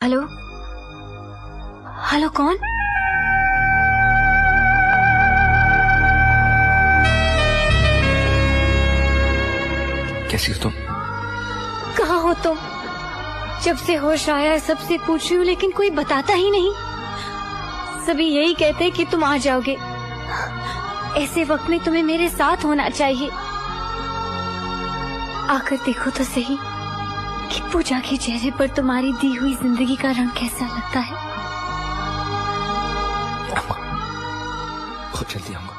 Hello hello, कौन? कैसी हो तुम? कहाँ हो तुम? जब से होश आया है सबसे पूछ रही हूँ लेकिन कोई बताता ही नहीं। सभी यही कहते हैं कि तुम आ जाओगे। ऐसे वक्त में तुम्हें मेरे साथ होना चाहिए। आकर देखो तो सही कि पूजा के चेहरे पर तुम्हारी दी हुई जिंदगी का रंग कैसा लगता है। बहुत जल्दी आऊंगा।